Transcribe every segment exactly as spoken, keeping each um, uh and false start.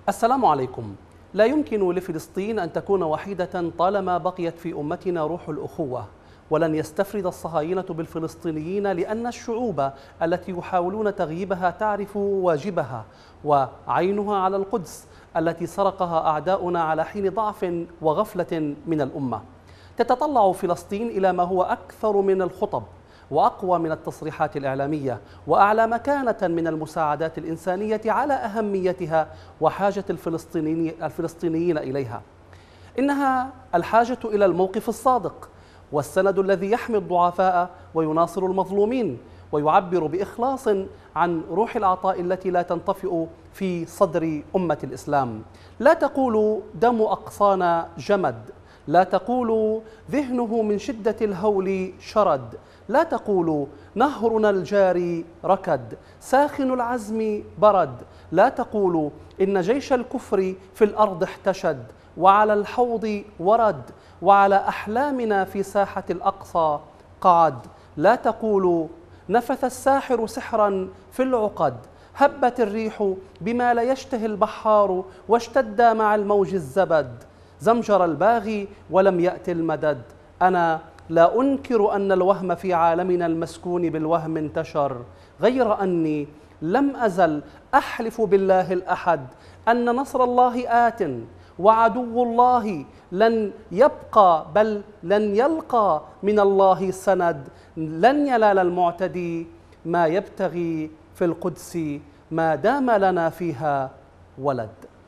السلام عليكم. لا يمكن لفلسطين أن تكون وحيدة طالما بقيت في أمتنا روح الأخوة، ولن يستفرد الصهاينة بالفلسطينيين لأن الشعوب التي يحاولون تغييبها تعرف واجبها، وعينها على القدس التي سرقها أعداؤنا على حين ضعف وغفلة من الأمة. تتطلع فلسطين إلى ما هو أكثر من الخطب وأقوى من التصريحات الإعلامية، وأعلى مكانة من المساعدات الإنسانية على أهميتها وحاجة الفلسطينيين الفلسطينيين إليها. إنها الحاجة إلى الموقف الصادق والسند الذي يحمي الضعفاء ويناصر المظلومين ويعبر بإخلاص عن روح العطاء التي لا تنطفئ في صدر أمة الإسلام. لا تقولوا دم أقصانا جمد، لا تقولوا ذهنه من شدة الهول شرد، لا تقولوا نهرنا الجاري ركد ساخن العزم برد، لا تقولوا إن جيش الكفر في الأرض احتشد وعلى الحوض ورد وعلى أحلامنا في ساحة الأقصى قعد، لا تقولوا نفث الساحر سحرا في العقد، هبت الريح بما لا يشتهي البحار واشتد مع الموج الزبد، زمجر الباغي ولم يأت المدد. أنا لا أنكر أن الوهم في عالمنا المسكون بالوهم انتشر، غير أني لم أزل أحلف بالله الأحد أن نصر الله آت وعدو الله لن يبقى بل لن يلقى من الله سند، لن ينال المعتدي ما يبتغي في القدس ما دام لنا فيها ولد.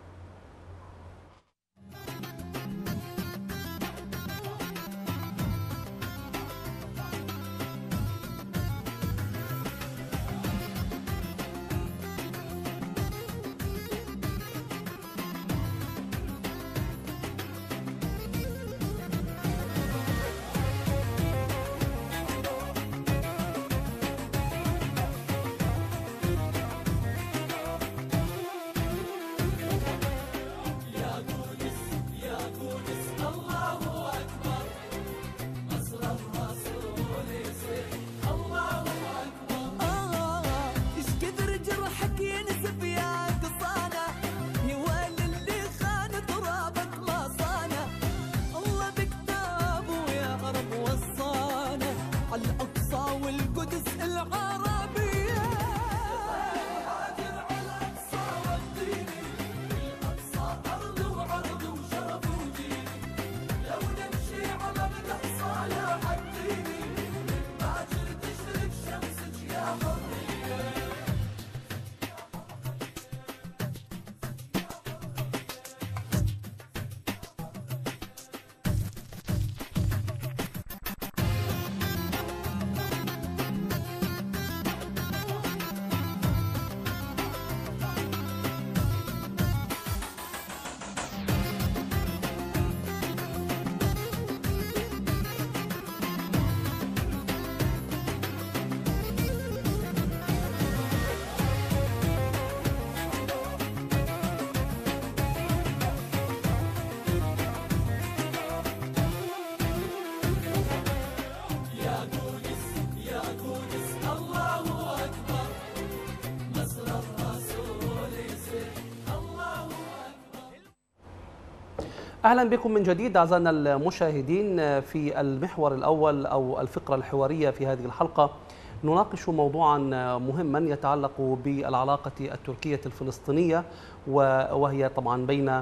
أهلا بكم من جديد أعزائنا المشاهدين. في المحور الأول أو الفقرة الحوارية في هذه الحلقة نناقش موضوعا مهما يتعلق بالعلاقة التركية الفلسطينية، وهي طبعا بين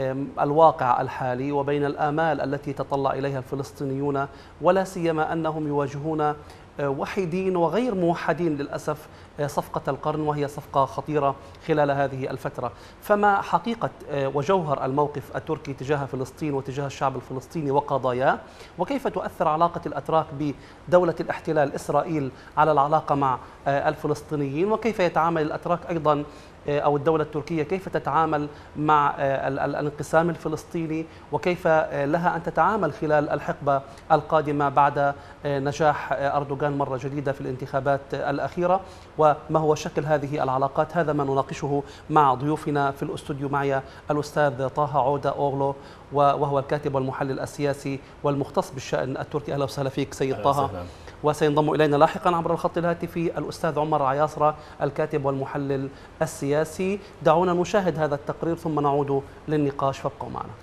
الواقع الحالي وبين الآمال التي تطلع إليها الفلسطينيون، ولا سيما أنهم يواجهون وحيدين وغير موحدين للأسف صفقة القرن، وهي صفقة خطيرة خلال هذه الفترة. فما حقيقة وجوهر الموقف التركي تجاه فلسطين وتجاه الشعب الفلسطيني وقضاياه، وكيف تؤثر علاقة الأتراك بدولة الاحتلال إسرائيل على العلاقة مع الفلسطينيين، وكيف يتعامل الأتراك أيضا أو الدولة التركية كيف تتعامل مع الانقسام الفلسطيني، وكيف لها أن تتعامل خلال الحقبة القادمة بعد نجاح أردوغان مرة جديدة في الانتخابات الأخيرة، وما هو شكل هذه العلاقات. هذا ما نناقشه مع ضيوفنا في الاستوديو. معي الأستاذ طه عودة أوغلو، وهو الكاتب والمحلل السياسي والمختص بالشأن التركي. أهلا وسهلا فيك سيد طه. وسينضم إلينا لاحقا عبر الخط الهاتفي الأستاذ عمر عياصرة الكاتب والمحلل السياسي. دعونا نشاهد هذا التقرير ثم نعود للنقاش، فابقوا معنا.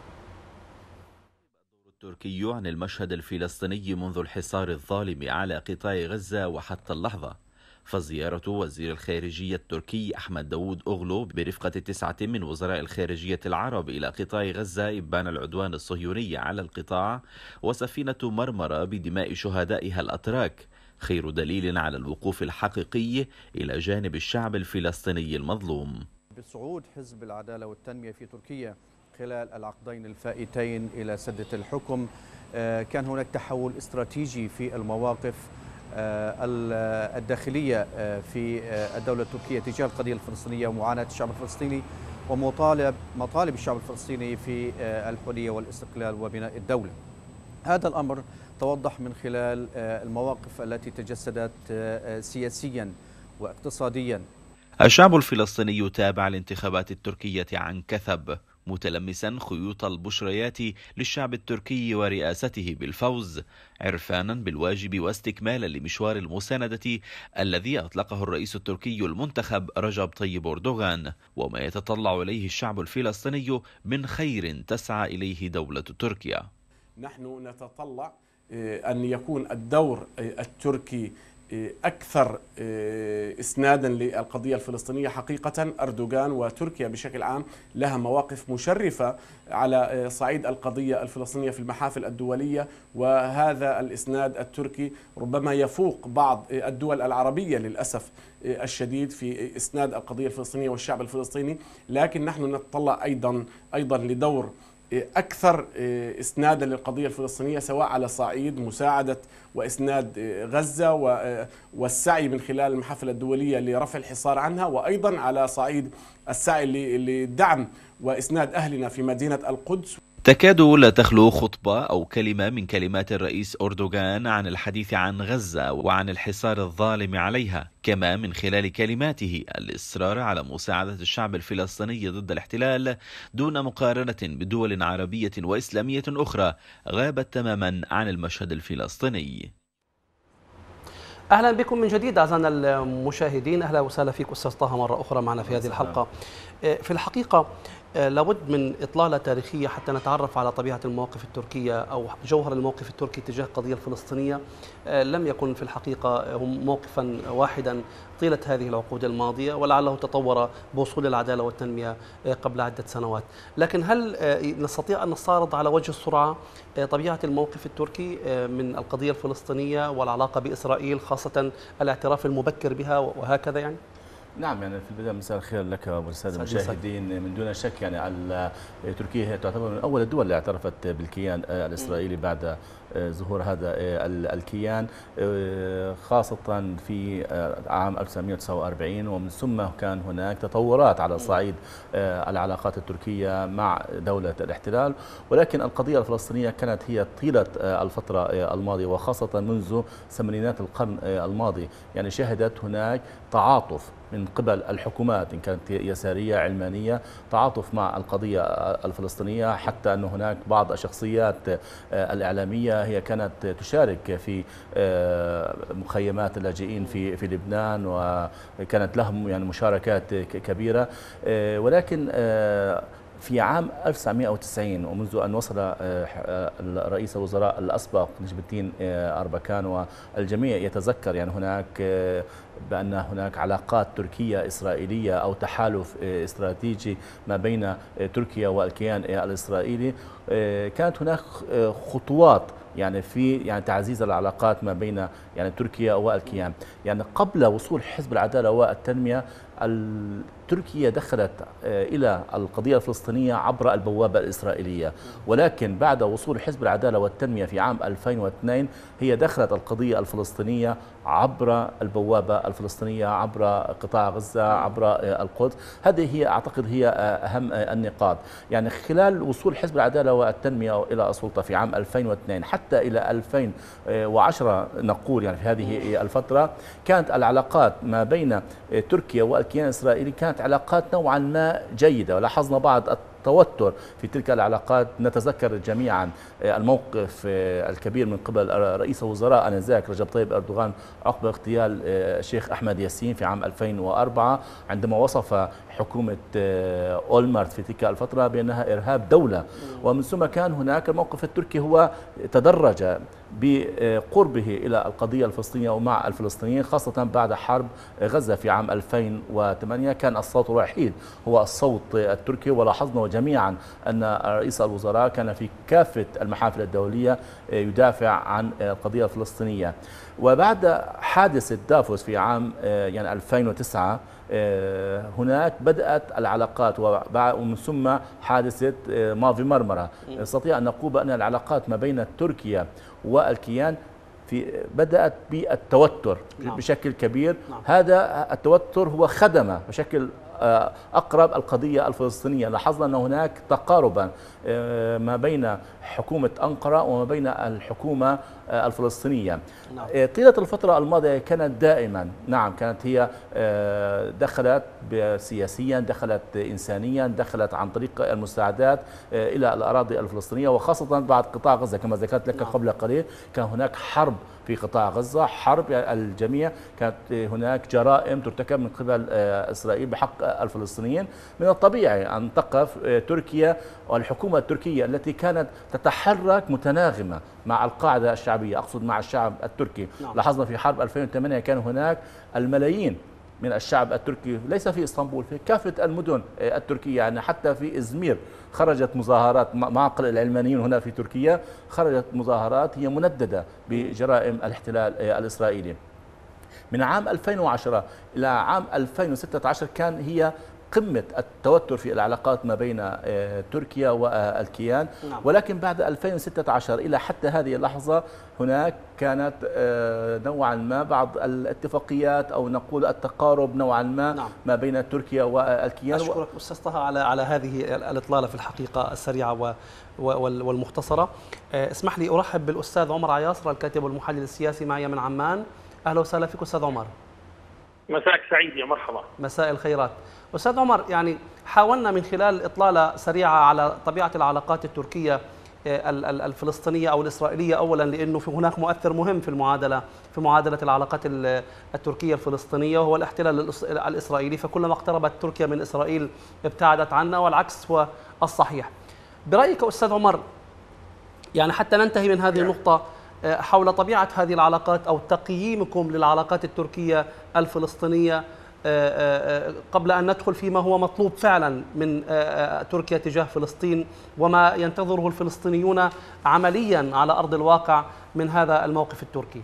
التركي عن المشهد الفلسطيني منذ الحصار الظالم على قطاع غزة وحتى اللحظة. فزيارة وزير الخارجية التركي أحمد داوود أوغلو برفقة تسعة من وزراء الخارجية العرب إلى قطاع غزة إبان العدوان الصهيوني على القطاع وسفينة مرمرة بدماء شهدائها الأتراك خير دليل على الوقوف الحقيقي إلى جانب الشعب الفلسطيني المظلوم. بصعود حزب العدالة والتنمية في تركيا خلال العقدين الفائتين إلى سدة الحكم، كان هناك تحول استراتيجي في المواقف الداخلية في الدولة التركية تجاه القضية الفلسطينية ومعاناة الشعب الفلسطيني ومطالب مطالب الشعب الفلسطيني في الحرية والاستقلال وبناء الدولة. هذا الأمر توضح من خلال المواقف التي تجسدت سياسيا واقتصاديا. الشعب الفلسطيني تابع الانتخابات التركية عن كثب، متلمسا خيوط البشريات للشعب التركي ورئاسته بالفوز، عرفانا بالواجب واستكمالا لمشوار المساندة الذي أطلقه الرئيس التركي المنتخب رجب طيب أردوغان، وما يتطلع إليه الشعب الفلسطيني من خير تسعى إليه دولة تركيا. نحن نتطلع أن يكون الدور التركي أكثر إسنادا للقضية الفلسطينية. حقيقة أردوغان وتركيا بشكل عام لها مواقف مشرفة على صعيد القضية الفلسطينية في المحافل الدولية، وهذا الإسناد التركي ربما يفوق بعض الدول العربية للأسف الشديد في إسناد القضية الفلسطينية والشعب الفلسطيني. لكن نحن نتطلع أيضا أيضا لدور أكثر إسنادا للقضية الفلسطينية، سواء على صعيد مساعدة وإسناد غزة والسعي من خلال المحافل الدولية لرفع الحصار عنها، وأيضا على صعيد السعي لدعم وإسناد أهلنا في مدينة القدس. تكاد لا تخلو خطبة أو كلمة من كلمات الرئيس أردوغان عن الحديث عن غزة وعن الحصار الظالم عليها، كما من خلال كلماته الإصرار على مساعدة الشعب الفلسطيني ضد الاحتلال دون مقارنة بدول عربية وإسلامية أخرى غابت تماما عن المشهد الفلسطيني. أهلا بكم من جديد أعزائنا المشاهدين، أهلا وسهلا فيك أستاذ طه مرة أخرى معنا في هذه الحلقة. في الحقيقة لابد من إطلالة تاريخية حتى نتعرف على طبيعة المواقف التركية أو جوهر الموقف التركي تجاه القضية الفلسطينية. لم يكن في الحقيقة هم موقفا واحدا طيلة هذه العقود الماضية، ولعله تطور بوصول العدالة والتنمية قبل عدة سنوات. لكن هل نستطيع أن نستعرض على وجه السرعة طبيعة الموقف التركي من القضية الفلسطينية والعلاقة بإسرائيل، خاصة الاعتراف المبكر بها وهكذا يعني؟ نعم، يعني في البداية مساء الخير لك والسادة المشاهدين. من دون شك يعني تركيا هي تعتبر من أول الدول اللي اعترفت بالكيان الإسرائيلي بعد ظهور هذا الكيان، خاصة في عام ألف وتسعمئة وتسعة وأربعين، ومن ثم كان هناك تطورات على صعيد العلاقات التركية مع دولة الاحتلال. ولكن القضية الفلسطينية كانت هي طيلة الفترة الماضية، وخاصة منذ ثمانينات القرن الماضي، يعني شهدت هناك تعاطف من قبل الحكومات إن كانت يسارية علمانية، تعاطف مع القضية الفلسطينية، حتى أن هناك بعض الشخصيات الإعلامية هي كانت تشارك في مخيمات اللاجئين في في لبنان، وكانت لهم يعني مشاركات كبيرة. ولكن في عام ألف وتسعمئة وتسعين ومنذ أن وصل رئيس الوزراء الأسبق نجم الدين أربكان، والجميع يتذكر يعني هناك بأن هناك علاقات تركية إسرائيلية أو تحالف استراتيجي ما بين تركيا والكيان الإسرائيلي، كانت هناك خطوات يعني في يعني تعزيز العلاقات ما بين يعني تركيا والكيان. يعني قبل وصول حزب العدالة والتنمية، تركيا دخلت إلى القضية الفلسطينية عبر البوابة الإسرائيلية، ولكن بعد وصول حزب العدالة والتنمية في عام ألفين واثنين هي دخلت القضية الفلسطينية عبر البوابة الفلسطينية، عبر قطاع غزة، عبر القدس. هذه هي أعتقد هي أهم النقاط. يعني خلال وصول حزب العدالة والتنمية إلى السلطة في عام ألفين واثنين حتى إلى ألفين وعشرة نقول يعني في هذه الفترة، كانت العلاقات ما بين تركيا والكيان الإسرائيلي كانت علاقات نوعا ما جيدة، ولاحظنا بعض التوتر في تلك العلاقات. نتذكر جميعا الموقف الكبير من قبل رئيس الوزراء آنذاك رجب طيب أردوغان عقب اغتيال الشيخ أحمد ياسين في عام ألفين وأربعة، عندما وصف حكومة أولمرت في تلك الفترة بأنها إرهاب دولة. ومن ثم كان هناك الموقف التركي هو تدرج بقربه إلى القضية الفلسطينية ومع الفلسطينيين، خاصة بعد حرب غزة في عام ألفين وثمانية. كان الصوت الوحيد هو الصوت التركي، ولاحظنا جميعا أن رئيس الوزراء كان في كافة المحافل الدولية يدافع عن القضية الفلسطينية. وبعد حادثة دافوس في عام يعني ألفين وتسعة هناك بدأت العلاقات، ومن ثم حادثة مافي مرمرة. نستطيع أن نقول بأن العلاقات ما بين تركيا والكيان في بدأت بالتوتر نعم. بشكل كبير نعم. هذا التوتر هو خدم بشكل أقرب القضية الفلسطينية. لاحظنا أن هناك تقاربا ما بين حكومة أنقرة وما بين الحكومة الفلسطينية نعم. طيلة الفترة الماضية كانت دائما نعم كانت هي دخلت سياسيا، دخلت إنسانيا، دخلت عن طريق المساعدات إلى الأراضي الفلسطينية، وخاصة بعد قطاع غزة كما ذكرت لك نعم. قبل قليل كان هناك حرب في قطاع غزة، حرب الجميع، كانت هناك جرائم ترتكب من قبل إسرائيل بحق الفلسطينيين. من الطبيعي أن تقف تركيا والحكومة التركية التي كانت تتحرك متناغمة مع القاعدة الشعبية، أقصد مع الشعب التركي نعم. لاحظنا في حرب ألفين وثمانية كان هناك الملايين من الشعب التركي، ليس في اسطنبول، في كافة المدن التركية، يعني حتى في إزمير خرجت مظاهرات، معقل العلمانيين هنا في تركيا، خرجت مظاهرات هي منددة بجرائم الاحتلال الإسرائيلي. من عام ألفين وعشرة إلى عام ألفين وستة عشر كان هي قمة التوتر في العلاقات ما بين تركيا والكيان، ولكن بعد ألفين وستة عشر إلى حتى هذه اللحظة هناك كانت نوعا ما بعض الاتفاقيات أو نقول التقارب نوعا ما نعم. ما بين تركيا والكيان. أشكرك أستاذ طه على على هذه الإطلالة في الحقيقة السريعة والمختصرة. اسمح لي أرحب بالأستاذ عمر عياصر الكاتب والمحلل السياسي معي من عمان. أهلا وسهلا فيك أستاذ عمر. مساءك سعيد، يا مرحبا. مساء الخيرات. أستاذ عمر، يعني حاولنا من خلال إطلالة سريعة على طبيعة العلاقات التركية الفلسطينية أو الإسرائيلية أولا، لأنه في هناك مؤثر مهم في المعادلة في معادلة العلاقات التركية الفلسطينية وهو الاحتلال الإسرائيلي، فكلما اقتربت تركيا من إسرائيل ابتعدت عنا، والعكس هو الصحيح. برأيك أستاذ عمر، يعني حتى ننتهي من هذه النقطة حول طبيعة هذه العلاقات أو تقييمكم للعلاقات التركية الفلسطينية قبل أن ندخل فيما هو مطلوب فعلا من تركيا تجاه فلسطين وما ينتظره الفلسطينيون عمليا على أرض الواقع من هذا الموقف التركي.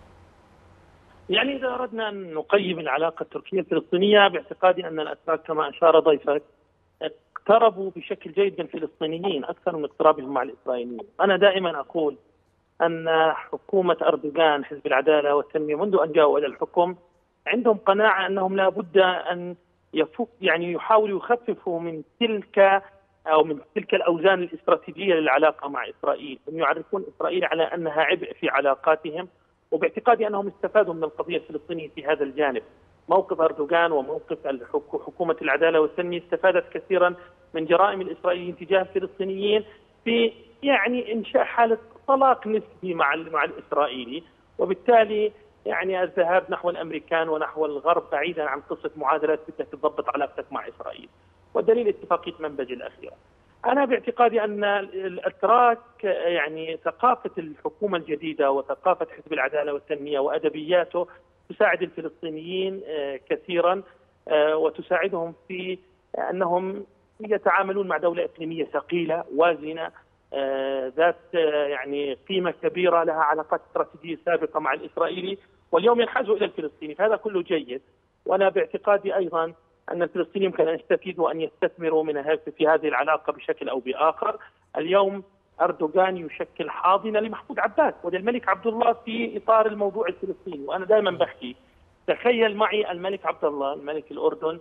يعني إذا أردنا أن نقيم العلاقة التركية الفلسطينية باعتقادي أن الأتراك كما أشار ضيفك اقتربوا بشكل جيد من الفلسطينيين أكثر من اقترابهم مع الإسرائيليين. أنا دائما أقول أن حكومة أردوغان حزب العدالة والتنمية منذ أن جاءوا إلى الحكم عندهم قناعة أنهم لا بد أن يفك يعني يحاولوا يخففوا من تلك أو من تلك الأوزان الاستراتيجية للعلاقة مع إسرائيل، هم يعرفون إسرائيل على أنها عبء في علاقاتهم، وباعتقادي أنهم استفادوا من القضية الفلسطينية في هذا الجانب. موقف أردوغان وموقف حكومة العدالة والتنمية استفادت كثيرا من جرائم الإسرائيليين تجاه الفلسطينيين في يعني إنشاء حالة طلاق نسبي مع مع الإسرائيلي، وبالتالي يعني الذهاب نحو الأمريكان ونحو الغرب بعيدا عن قصة معادلات بدك تضبط علاقتك مع إسرائيل، والدليل اتفاقية منبج الأخيرة. أنا باعتقادي أن الأتراك يعني ثقافة الحكومة الجديدة وثقافة حزب العدالة والتنمية وأدبياته تساعد الفلسطينيين كثيرا وتساعدهم في أنهم يتعاملون مع دولة إقليمية ثقيلة وازنة ذات يعني قيمة كبيرة، لها علاقات استراتيجية سابقة مع الإسرائيلي، واليوم ينحازوا إلى الفلسطيني، فهذا كله جيد. وأنا باعتقادي أيضا أن الفلسطينيين يمكن أن يستفيدوا وأن يستثمروا من في هذه العلاقة بشكل أو بآخر. اليوم أردوغان يشكل حاضنة لمحمود عباس وللملك عبد الله في إطار الموضوع الفلسطيني، وأنا دائما بحكي تخيل معي الملك عبد الله الملك الأردن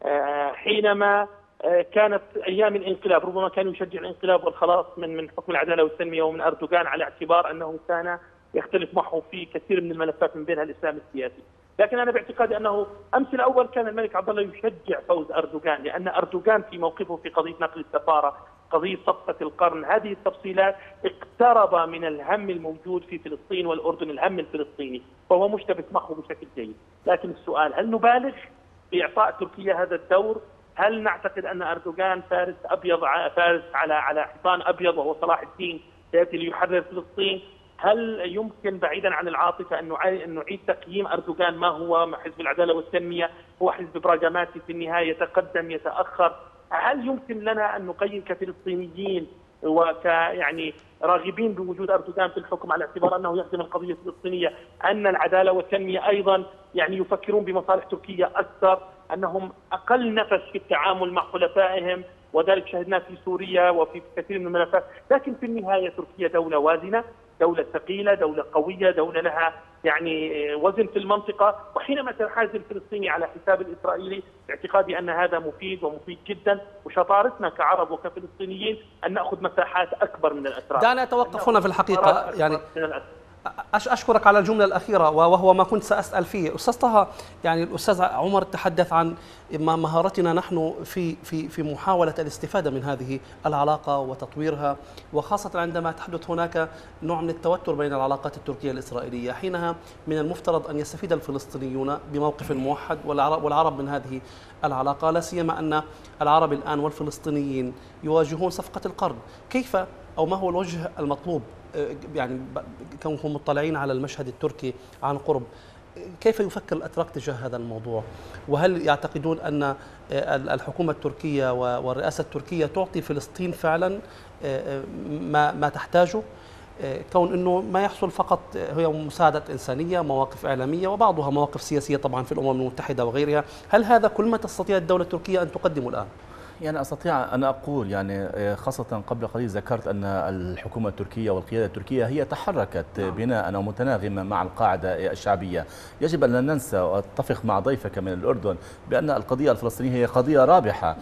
حينما كانت أيام الانقلاب ربما كان يشجع الانقلاب والخلاص من من حكم العدالة والتنمية ومن أردوغان على اعتبار أنه كان يختلف معه في كثير من الملفات من بينها الإسلام السياسي. لكن انا باعتقادي انه امس الاول كان الملك عبد الله يشجع فوز اردوغان، لان اردوغان في موقفه في قضيه نقل السفاره، قضيه صفقه القرن، هذه التفصيلات اقترب من الهم الموجود في فلسطين والاردن، الهم الفلسطيني، فهو مشتبك معه بشكل جيد. لكن السؤال، هل نبالغ باعطاء تركيا هذا الدور؟ هل نعتقد ان اردوغان فارس ابيض فارس على على حصان ابيض وهو صلاح الدين سياتي ليحرر فلسطين؟ هل يمكن بعيدا عن العاطفه ان نعيد تقييم اردوغان ما هو حزب العداله والتنميه؟ هو حزب براغماتي في النهايه، يتقدم يتاخر. هل يمكن لنا ان نقيم كفلسطينيين وك يعني راغبين بوجود اردوغان في الحكم على اعتبار انه يخدم القضيه الفلسطينيه ان العداله والتنميه ايضا يعني يفكرون بمصالح تركيا اكثر، انهم اقل نفس في التعامل مع حلفائهم، وذلك شهدناه في سوريا وفي كثير من الملفات. لكن في النهايه تركيا دوله وازنه، دولة ثقيلة، دولة قوية، دولة لها يعني وزن في المنطقة، وحينما تنحاز الفلسطيني على حساب الإسرائيلي باعتقادي أن هذا مفيد ومفيد جدا، وشطارتنا كعرب وكفلسطينيين أن نأخذ مساحات أكبر من الأتراك. دعنا نتوقف هنا في الحقيقة، يعني أشكرك على الجملة الأخيرة وهو ما كنت سأسأل فيه. أستاذ طه، يعني الأستاذ عمر تحدث عن مهارتنا نحن في في في محاولة الاستفادة من هذه العلاقة وتطويرها، وخاصة عندما تحدث هناك نوع من التوتر بين العلاقات التركية الإسرائيلية. حينها من المفترض أن يستفيد الفلسطينيون بموقف موحد والعرب من هذه العلاقة، لا سيما أن العرب الآن والفلسطينيين يواجهون صفقة القرن. كيف أو ما هو الوجه المطلوب، يعني كونكم مطلعين على المشهد التركي عن قرب، كيف يفكر الأتراك تجاه هذا الموضوع؟ وهل يعتقدون أن الحكومة التركية والرئاسة التركية تعطي فلسطين فعلا ما ما تحتاجه، كون أنه ما يحصل فقط هي مساعدة إنسانية، مواقف إعلامية، وبعضها مواقف سياسية طبعا في الأمم المتحدة وغيرها؟ هل هذا كل ما تستطيع الدولة التركية أن تقدمه الآن؟ يعني أستطيع أن أقول، يعني خاصة قبل قليل ذكرت أن الحكومة التركية والقيادة التركية هي تحركت بناء أو متناغمة مع القاعدة الشعبية. يجب أن لا ننسى، وأتفق مع ضيفك من الأردن، بأن القضية الفلسطينية هي قضية رابحة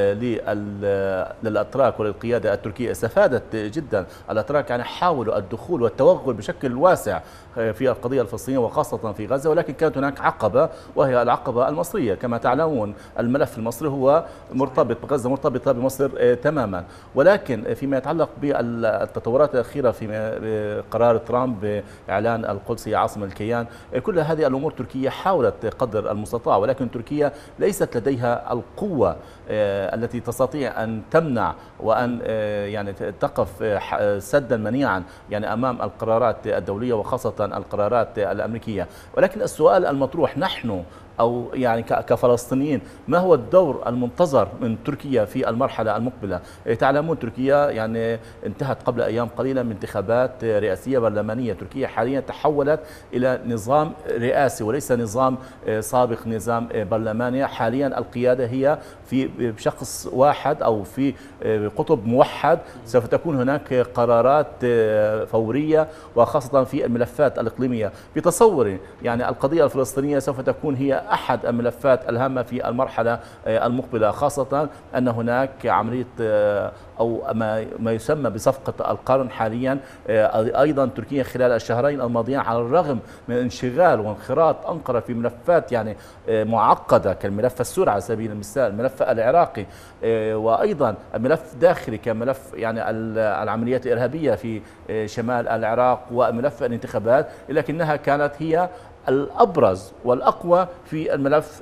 للأتراك وللقيادة التركية. استفادت جدا الأتراك، يعني حاولوا الدخول والتوغل بشكل واسع في القضية الفلسطينية وخاصة في غزة، ولكن كانت هناك عقبة وهي العقبة المصرية. كما تعلمون الملف المصري هو مرتبط، غزة مرتبطة بمصر تماما. ولكن فيما يتعلق بالتطورات الأخيرة في قرار ترامب بإعلان القدس هي عاصمة الكيان، كل هذه الأمور تركيا حاولت قدر المستطاع، ولكن تركيا ليست لديها القوة التي تستطيع أن تمنع وأن يعني تقف سدا منيعا يعني أمام القرارات الدولية وخاصة القرارات الأمريكية. ولكن السؤال المطروح، نحن أو يعني كفلسطينيين، ما هو الدور المنتظر من تركيا في المرحلة المقبلة؟ تعلمون تركيا يعني انتهت قبل أيام قليلة من انتخابات رئاسية برلمانية. تركيا حاليا تحولت إلى نظام رئاسي وليس نظام سابق نظام برلماني. حاليا القيادة هي في بشخص واحد أو في قطب موحد. سوف تكون هناك قرارات فورية وخاصة في الملفات الإقليمية. بتصوري يعني القضية الفلسطينية سوف تكون هي أحد الملفات الهامة في المرحلة المقبلة، خاصة أن هناك عملية أو ما يسمى بصفقة القرن حاليا. أيضا تركيا خلال الشهرين الماضيين على الرغم من انشغال وانخراط أنقرة في ملفات يعني معقدة كالملف السوري على سبيل المثال، الملف العراقي، وأيضا الملف داخلي كملف يعني العمليات الإرهابية في شمال العراق وملف الانتخابات، لكنها كانت هي الأبرز والأقوى في الملف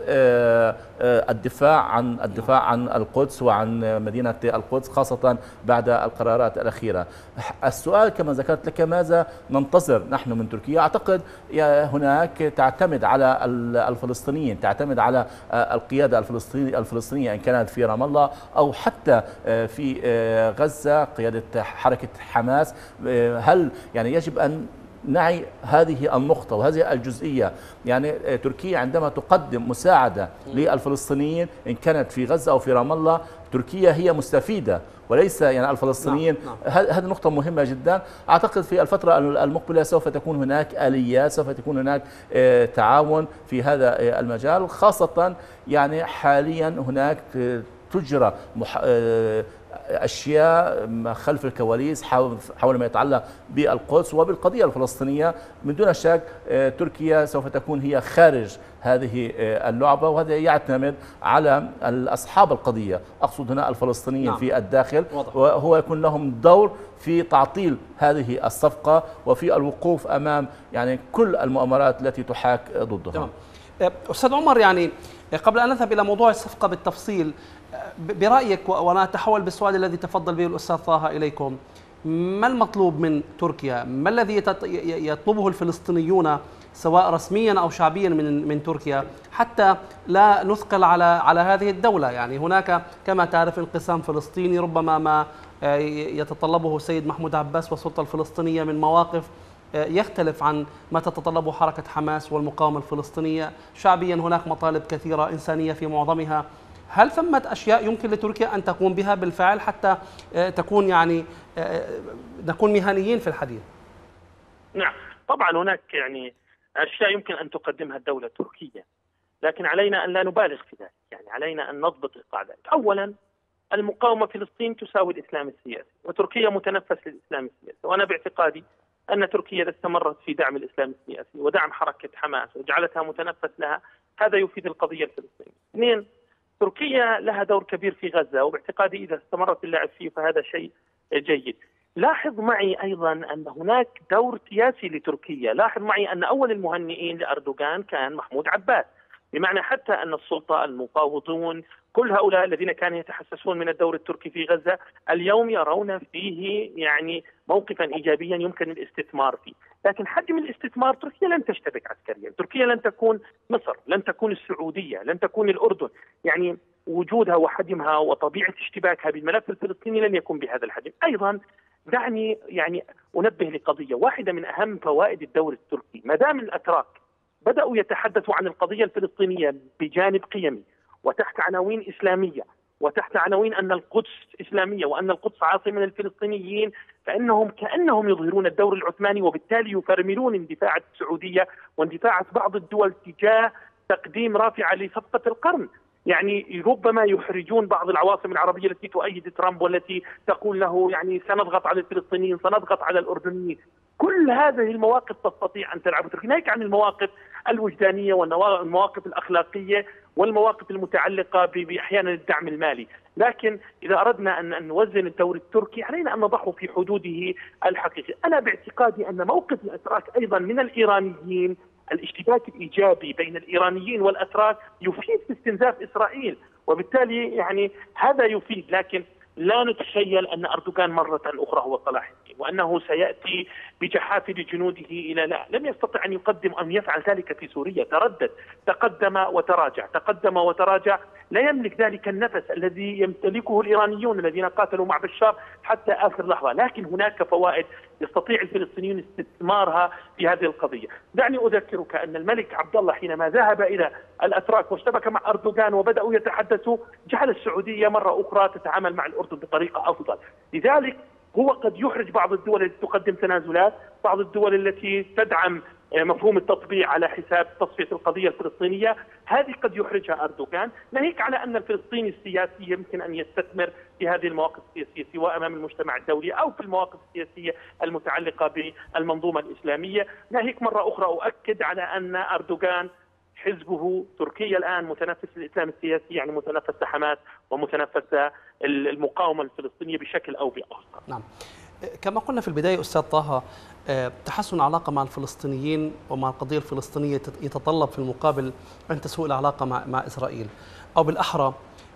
الدفاع عن الدفاع عن القدس وعن مدينة القدس خاصة بعد القرارات الأخيرة. السؤال كما ذكرت لك، ماذا ننتظر نحن من تركيا؟ أعتقد هناك تعتمد على الفلسطينيين، تعتمد على القيادة الفلسطينية الفلسطينية إن كانت في رام الله أو حتى في غزة قيادة حركة حماس. هل يعني يجب أن نعي هذه النقطة وهذه الجزئية؟ يعني تركيا عندما تقدم مساعدة للفلسطينيين إن كانت في غزة أو في رام الله، تركيا هي مستفيدة وليس يعني الفلسطينيين. نعم. نعم. هذه نقطة مهمة جدا. أعتقد في الفترة المقبلة سوف تكون هناك آليات، سوف تكون هناك تعاون في هذا المجال، خاصة يعني حاليا هناك تجرى أشياء خلف الكواليس حول ما يتعلق بالقدس وبالقضية الفلسطينية. من دون شك تركيا سوف تكون هي خارج هذه اللعبة، وهذا يعتمد على أصحاب القضية، أقصد هنا الفلسطينيين نعم. في الداخل، وهو يكون لهم دور في تعطيل هذه الصفقة وفي الوقوف أمام يعني كل المؤامرات التي تحاك ضدها. تمام. أستاذ عمر، يعني قبل أن نذهب إلى موضوع الصفقة بالتفصيل، برأيك وأنا أتحول بالسؤال الذي تفضل به الأستاذ طه إليكم، ما المطلوب من تركيا؟ ما الذي يطلبه الفلسطينيون سواء رسميا أو شعبيا من من تركيا حتى لا نثقل على على هذه الدولة؟ يعني هناك كما تعرف انقسام فلسطيني، ربما ما يتطلبه السيد محمود عباس والسلطة الفلسطينية من مواقف يختلف عن ما تتطلبه حركة حماس والمقاومة الفلسطينية. شعبيا هناك مطالب كثيرة إنسانية في معظمها. هل ثمة أشياء يمكن لتركيا أن تقوم بها بالفعل حتى تكون يعني نكون مهنيين في الحديث؟ نعم طبعا هناك يعني أشياء يمكن أن تقدمها الدولة التركية، لكن علينا أن لا نبالغ في ذلك، يعني علينا أن نضبط إيقاع ذلك. أولا، المقاومة في فلسطين تساوي الإسلام السياسي، وتركيا متنفس للإسلام السياسي، وأنا باعتقادي أن تركيا إذا استمرت في دعم الإسلام السياسي ودعم حركة حماس وجعلتها متنفس لها، هذا يفيد القضية الفلسطينية. اثنين، تركيا لها دور كبير في غزة، وباعتقادي إذا استمرت اللعب فيه فهذا شيء جيد. لاحظ معي أيضا أن هناك دور سياسي لتركيا. لاحظ معي أن أول المهنئين لأردوغان كان محمود عباس، بمعنى حتى أن السلطة، المفاوضون، كل هؤلاء الذين كانوا يتحسسون من الدور التركي في غزة اليوم يرون فيه يعني موقفا إيجابيا يمكن الاستثمار فيه. لكن حجم الاستثمار، تركيا لن تشتبك عسكريا، تركيا لن تكون مصر، لن تكون السعودية، لن تكون الأردن. يعني وجودها وحجمها وطبيعة اشتباكها بالملف الفلسطيني لن يكون بهذا الحجم. أيضا دعني يعني أنبه لقضية واحدة من أهم فوائد الدور التركي. ما دام الأتراك بدأوا يتحدثوا عن القضية الفلسطينية بجانب قيمي وتحت عناوين إسلامية وتحت عناوين أن القدس إسلامية وأن القدس عاصمة للفلسطينيين، فإنهم كأنهم يظهرون الدور العثماني، وبالتالي يفرملون اندفاع السعودية واندفاع بعض الدول تجاه تقديم رافعة لصفقة القرن. يعني ربما يحرجون بعض العواصم العربية التي تؤيد ترامب والتي تقول له يعني سنضغط على الفلسطينيين، سنضغط على الأردنيين. كل هذه المواقف تستطيع أن تلعب تركيا، ناهيك عن المواقف الوجدانية والمواقف الأخلاقية والمواقف المتعلقة بأحيانا الدعم المالي. لكن إذا أردنا أن نوزن الدور التركي علينا أن نضعه في حدوده الحقيقية. أنا باعتقادي أن موقف الأتراك أيضا من الإيرانيين، الاشتباك الإيجابي بين الإيرانيين والأتراك يفيد في استنزاف إسرائيل، وبالتالي يعني هذا يفيد. لكن لا نتخيل أن أردوغان مرة أخرى هو صلاح الدين وأنه سيأتي بجحافل جنوده إلى لا. لم يستطع أن يقدم أن يفعل ذلك في سوريا، تردد، تقدم وتراجع، تقدم وتراجع. لا يملك ذلك النفس الذي يمتلكه الإيرانيون الذين قاتلوا مع بشار حتى آخر لحظة. لكن هناك فوائد يستطيع الفلسطينيون استثمارها في هذه القضية. دعني أذكرك أن الملك عبد الله حينما ذهب إلى الأتراك واشتبك مع أردوغان وبدأوا يتحدثوا، جعل السعودية مرة أخرى تتعامل مع الأردن بطريقة أفضل. لذلك هو قد يحرج بعض الدول التي تقدم تنازلات، بعض الدول التي تدعم مفهوم التطبيع على حساب تصفية القضية الفلسطينية، هذه قد يحرجها أردوغان، ناهيك على أن الفلسطيني السياسي يمكن أن يستثمر في هذه المواقف السياسية سواء أمام المجتمع الدولي أو في المواقف السياسية المتعلقة بالمنظومة الإسلامية. ناهيك مرة أخرى أؤكد على أن أردوغان حزبه تركيا الآن متنفس للإسلام السياسي، يعني متنفس حماس ومتنفس المقاومة الفلسطينية بشكل أو بآخر. نعم، كما قلنا في البداية أستاذ طه، تحسن العلاقة مع الفلسطينيين ومع القضية الفلسطينية يتطلب في المقابل أن تسوء العلاقة مع مع إسرائيل، أو بالأحرى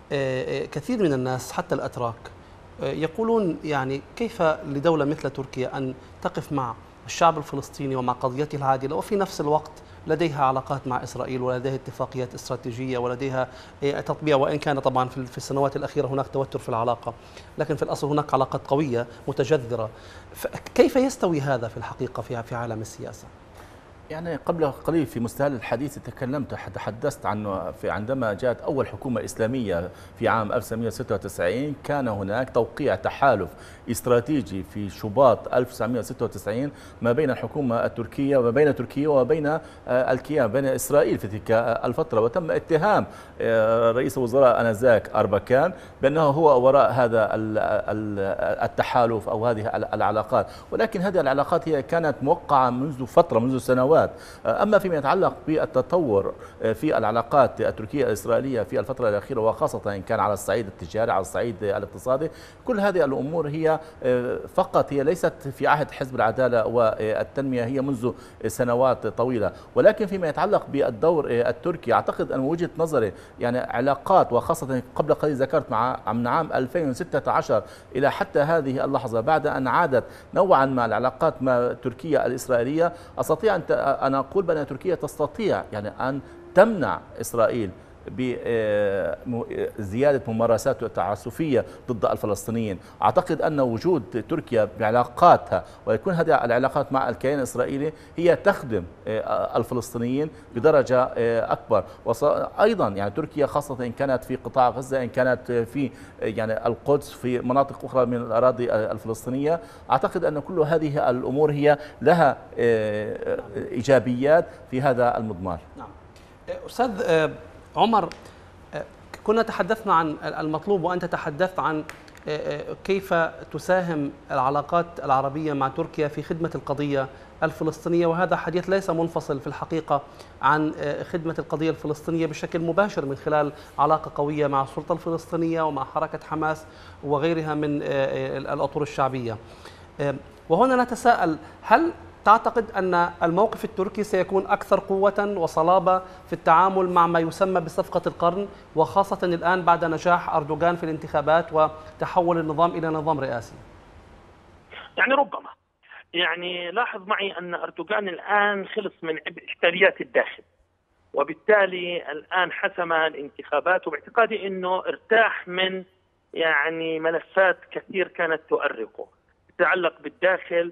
كثير من الناس حتى الأتراك يقولون يعني كيف لدولة مثل تركيا أن تقف مع الشعب الفلسطيني ومع قضيته العادلة وفي نفس الوقت لديها علاقات مع إسرائيل ولديها اتفاقيات استراتيجية ولديها تطبيع، وإن كان طبعا في السنوات الأخيرة هناك توتر في العلاقة، لكن في الأصل هناك علاقات قوية متجذرة. كيف يستوي هذا في الحقيقة في في عالم السياسة؟ يعني قبل قليل في مستهل الحديث تكلمت تحدثت عنه في عندما جاءت أول حكومة إسلامية في عام ألف وتسعمئة وستة وتسعين، كان هناك توقيع تحالف استراتيجي في شباط ألف وتسعمئة وستة وتسعين ما بين الحكومة التركية وما بين تركيا وبين الكيان بين إسرائيل في تلك الفترة، وتم اتهام رئيس الوزراء آنذاك أربكان بأنه هو وراء هذا التحالف أو هذه العلاقات، ولكن هذه العلاقات هي كانت موقعة منذ فترة منذ سنوات. أما فيما يتعلق بالتطور في العلاقات التركية الإسرائيلية في الفترة الأخيرة، وخاصة إن كان على الصعيد التجاري على الصعيد الاقتصادي، كل هذه الأمور هي فقط هي ليست في عهد حزب العدالة والتنمية، هي منذ سنوات طويلة. ولكن فيما يتعلق بالدور التركي، أعتقد أن وجهة نظري يعني علاقات، وخاصة قبل قليل ذكرت مع من عام ألفين وستة عشر إلى حتى هذه اللحظة بعد أن عادت نوعا ما العلاقات مع تركيا الإسرائيلية، أستطيع أن أنا أقول بأن تركيا تستطيع يعني أن تمنع إسرائيل بزيادة ممارسات تعسفية ضد الفلسطينيين. أعتقد أن وجود تركيا بعلاقاتها ويكون هذه العلاقات مع الكيان الإسرائيلي هي تخدم الفلسطينيين بدرجة أكبر. وأيضا يعني تركيا خاصة إن كانت في قطاع غزة، إن كانت في يعني القدس، في مناطق أخرى من الأراضي الفلسطينية، أعتقد أن كل هذه الأمور هي لها إيجابيات في هذا المضمار. نعم. أستاذ عمر، كنا تحدثنا عن المطلوب وأنت تحدثت عن كيف تساهم العلاقات العربية مع تركيا في خدمة القضية الفلسطينية، وهذا حديث ليس منفصل في الحقيقة عن خدمة القضية الفلسطينية بشكل مباشر من خلال علاقة قوية مع السلطة الفلسطينية ومع حركة حماس وغيرها من الأطر الشعبية. وهنا نتساءل، هل تعتقد أن الموقف التركي سيكون أكثر قوة وصلابة في التعامل مع ما يسمى بصفقة القرن، وخاصة الآن بعد نجاح أردوغان في الانتخابات وتحول النظام إلى نظام رئاسي؟ يعني ربما يعني لاحظ معي أن أردوغان الآن خلص من عبء إشكاليات الداخل، وبالتالي الآن حسم الانتخابات، وباعتقادي أنه ارتاح من يعني ملفات كثير كانت تؤرقه تتعلق بالداخل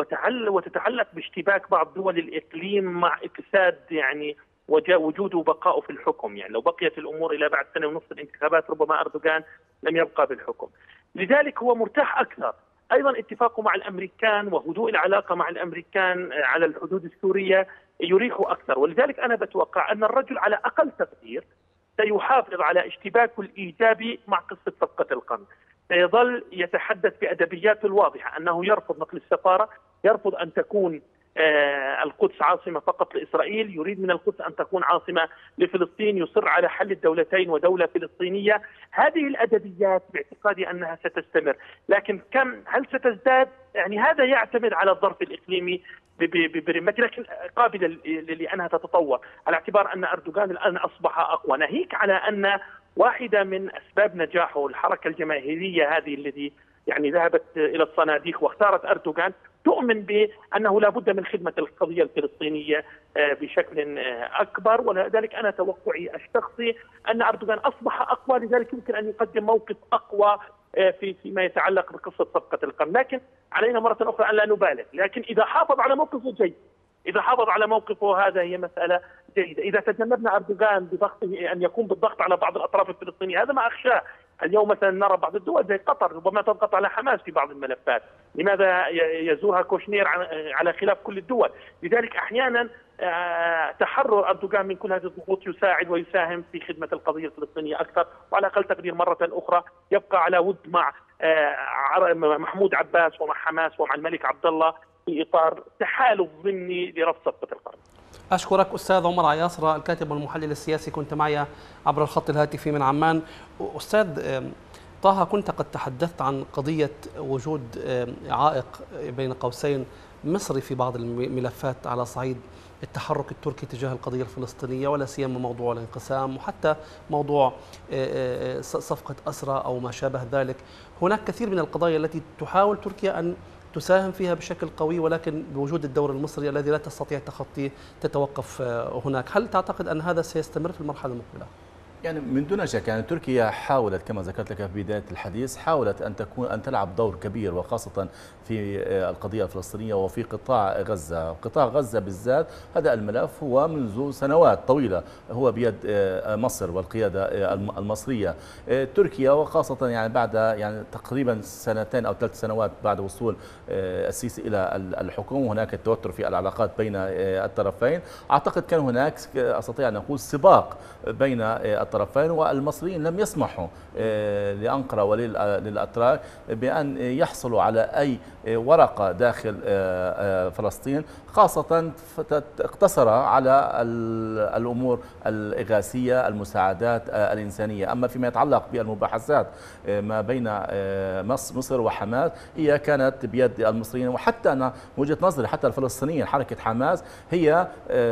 وتتعلق باشتباك بعض دول الإقليم مع إفساد يعني وجوده وبقائه في الحكم. يعني لو بقيت الأمور إلى بعد سنة ونصف الانتخابات ربما أردوغان لم يبقى بالحكم، لذلك هو مرتاح أكثر. أيضا اتفاقه مع الأمريكان وهدوء العلاقة مع الأمريكان على الحدود السورية يريحه أكثر، ولذلك أنا بتوقع أن الرجل على أقل تقدير سيحافظ على اشتباكه الإيجابي مع قصة صفقة القرن، سيظل يتحدث بأدبياته الواضحة أنه يرفض نقل السفارة، يرفض أن تكون آه القدس عاصمة فقط لإسرائيل، يريد من القدس أن تكون عاصمة لفلسطين، يصر على حل الدولتين ودولة فلسطينية. هذه الأدبيات باعتقادي أنها ستستمر، لكن كم هل ستزداد؟ يعني هذا يعتمد على الظرف الإقليمي برمته، لكن قابلة لأنها تتطور، على اعتبار أن أردوغان الآن أصبح أقوى، ناهيك على أن واحدة من أسباب نجاحه الحركة الجماهيرية هذه التي يعني ذهبت إلى الصناديق واختارت أردوغان، تؤمن بأنه لا بد من خدمة القضية الفلسطينية بشكل أكبر. ولذلك أنا توقعي الشخصي أن أردوغان أصبح أقوى، لذلك يمكن أن يقدم موقف أقوى في فيما يتعلق بقصة صفقة القرن. لكن علينا مرة أخرى أن لا نبالغ، لكن إذا حافظ على موقفه جيد، إذا حافظ على موقفه هذا هي مسألة جيدة. إذا تجنبنا أردوغان بضغطه أن يقوم بالضغط على بعض الأطراف الفلسطينية، هذا ما أخشاه. اليوم مثلا نرى بعض الدول زي قطر ربما تضغط على حماس في بعض الملفات، لماذا يزورها كوشنير على خلاف كل الدول؟ لذلك أحيانا تحرر أردوغان من كل هذه الضغوط يساعد ويساهم في خدمة القضية الفلسطينية أكثر، وعلى أقل تقدير مرة أخرى يبقى على ود مع محمود عباس ومع حماس ومع الملك عبد الله في إطار تحالف ضمني لرفض صفقة القرن. أشكرك أستاذ عمر عياصرة، الكاتب والمحلل السياسي، كنت معي عبر الخط الهاتفي من عمان. أستاذ طه، كنت قد تحدثت عن قضية وجود عائق بين قوسين مصري في بعض الملفات على صعيد التحرك التركي تجاه القضية الفلسطينية، ولا سيما موضوع الانقسام وحتى موضوع صفقة أسرى أو ما شابه ذلك. هناك كثير من القضايا التي تحاول تركيا أن تساهم فيها بشكل قوي، ولكن بوجود الدور المصري الذي لا تستطيع تخطيه تتوقف هناك. هل تعتقد أن هذا سيستمر في المرحلة المقبلة؟ يعني من دون شك يعني تركيا حاولت كما ذكرت لك في بداية الحديث، حاولت أن تكون أن تلعب دور كبير وخاصة في القضية الفلسطينية وفي قطاع غزة. قطاع غزة بالذات هذا الملف هو منذ سنوات طويلة هو بيد مصر والقيادة المصرية. تركيا وخاصة يعني بعد يعني تقريبا سنتين أو ثلاث سنوات بعد وصول السيسي إلى الحكم، هناك التوتر في العلاقات بين الطرفين. أعتقد كان هناك أستطيع أن أقول سباق بين الطرفين، والمصريين لم يسمحوا لأنقرة وللأتراك بأن يحصلوا على أي ورقة داخل فلسطين، خاصة اقتصر على الأمور الإغاثية المساعدات الإنسانية. أما فيما يتعلق بالمباحثات ما بين مصر وحماس هي كانت بيد المصريين، وحتى أنا وجهة نظري حتى الفلسطينيين حركة حماس هي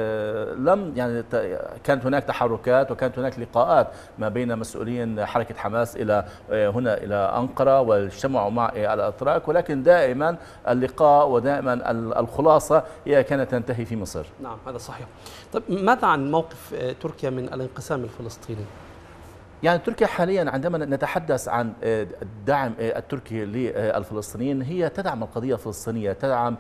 لم يعني كانت هناك تحركات وكانت هناك لقاءات ما بين مسؤولين حركة حماس إلى هنا إلى أنقرة واجتمعوا مع الأتراك، ولكن دائما اللقاء ودائما الخلاصة هي كانت تنتهي في مصر. نعم هذا صحيح. طيب ماذا عن موقف تركيا من الانقسام الفلسطيني؟ يعني تركيا حاليا عندما نتحدث عن الدعم التركي للفلسطينيين هي تدعم القضية الفلسطينية، تدعم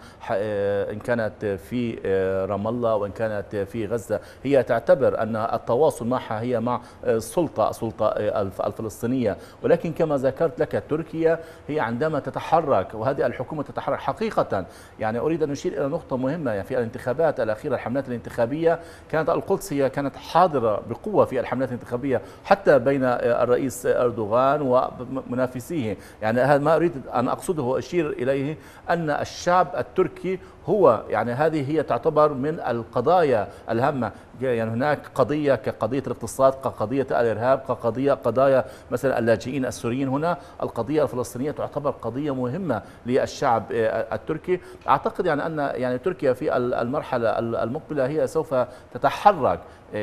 إن كانت في رام الله وإن كانت في غزة، هي تعتبر أن التواصل معها هي مع السلطة السلطة الفلسطينية. ولكن كما ذكرت لك تركيا هي عندما تتحرك وهذه الحكومة تتحرك حقيقة، يعني أريد أن أشير إلى نقطة مهمة. يعني في الانتخابات الأخيرة الحملات الانتخابية كانت القدس هي كانت حاضرة بقوة في الحملات الانتخابية حتى بين الرئيس أردوغان ومنافسيه. يعني هذا ما أريد أن أقصده وأشير إليه أن الشعب التركي هو يعني هذه هي تعتبر من القضايا الهامة. يعني هناك قضية كقضية الاقتصاد، كقضية الإرهاب، كقضية قضايا مثلا اللاجئين السوريين. هنا القضية الفلسطينية تعتبر قضية مهمة للشعب التركي. أعتقد يعني أن يعني تركيا في المرحلة المقبلة هي سوف تتحرك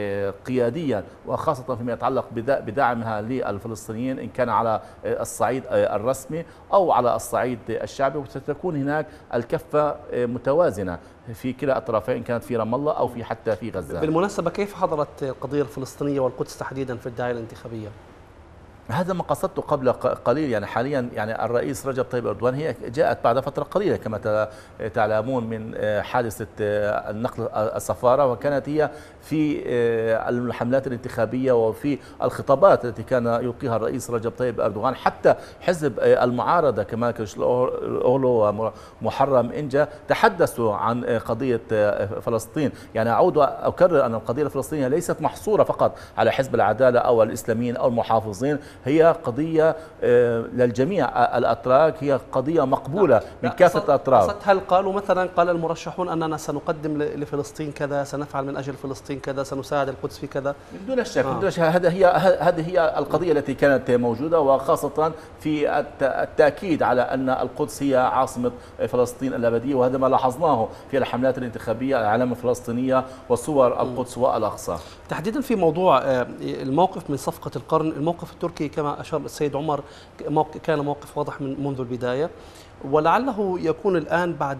قياديا وخاصة فيما يتعلق بدعمها للفلسطينيين إن كان على الصعيد الرسمي أو على الصعيد الشعبي، وستكون هناك الكفة متوازنة في كلا الطرفين إن كانت في رام الله أو في حتى في غزة. بالمناسبة كيف حضرت القضية الفلسطينية والقدس تحديدا في الدعاية الانتخابية؟ هذا ما قصدته قبل قليل. يعني حاليا يعني الرئيس رجب طيب أردوغان هي جاءت بعد فترة قليلة كما تعلمون من حادثة النقل السفارة، وكانت هي في الحملات الانتخابية وفي الخطابات التي كان يلقيها الرئيس رجب طيب أردوغان. حتى حزب المعارضة كما كلشلأوغلو ومحرم إنجا تحدثوا عن قضية فلسطين. يعني أعود أكرر أن القضية الفلسطينية ليست محصورة فقط على حزب العدالة أو الإسلاميين أو المحافظين، هي قضية للجميع الأتراك، هي قضية مقبولة من كافة الأطراف. هل قالوا مثلا قال المرشحون أننا سنقدم لفلسطين كذا، سنفعل من أجل فلسطين كذا، سنساعد القدس في كذا؟ من دون شك من دون شك هذا هي هذه هي القضية التي كانت موجودة، وخاصة في التأكيد على أن القدس هي عاصمة فلسطين الأبدية، وهذا ما لاحظناه في الحملات الانتخابية، العلامة الفلسطينية وصور القدس والأقصى. تحديدا في موضوع الموقف من صفقة القرن، الموقف التركي كما أشار السيد عمر كان موقف واضح من منذ البداية، ولعله يكون الآن بعد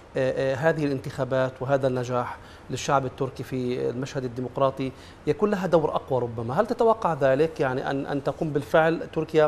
هذه الانتخابات وهذا النجاح للشعب التركي في المشهد الديمقراطي يكون لها دور أقوى ربما. هل تتوقع ذلك، يعني أن أن تقوم بالفعل تركيا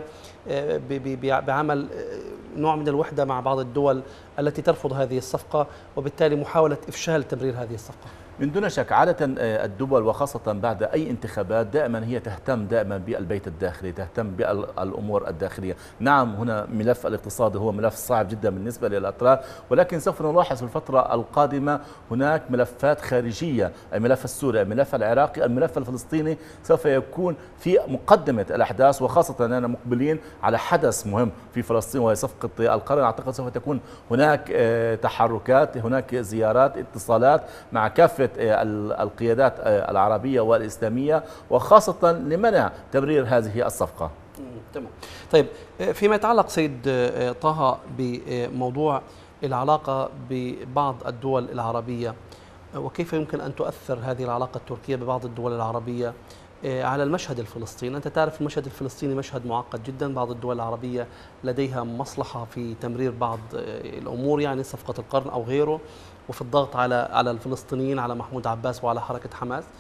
بعمل نوع من الوحدة مع بعض الدول التي ترفض هذه الصفقة، وبالتالي محاولة إفشال تمرير هذه الصفقة؟ من دون شك عادة الدول وخاصة بعد أي انتخابات دائما هي تهتم دائما بالبيت الداخلي، تهتم بالأمور الداخلية. نعم هنا ملف الاقتصاد هو ملف صعب جدا بالنسبة للأتراك، ولكن سوف نلاحظ في الفترة القادمة هناك ملفات خارجية، الملف السوري، الملف العراقي، الملف الفلسطيني سوف يكون في مقدمة الأحداث، وخاصة أننا مقبلين على حدث مهم في فلسطين وهي صفقة القرن. أعتقد سوف تكون هناك تحركات، هناك زيارات، اتصالات مع كافة القيادات العربية والإسلامية، وخاصة لمنع تمرير هذه الصفقة. تمام. طيب فيما يتعلق سيد طه بموضوع العلاقة ببعض الدول العربية، وكيف يمكن أن تؤثر هذه العلاقة التركية ببعض الدول العربية على المشهد الفلسطيني؟ أنت تعرف المشهد الفلسطيني مشهد معقد جدا، بعض الدول العربية لديها مصلحة في تمرير بعض الأمور، يعني صفقة القرن أو غيره، وفي الضغط على على الفلسطينيين، على محمود عباس وعلى حركة حماس.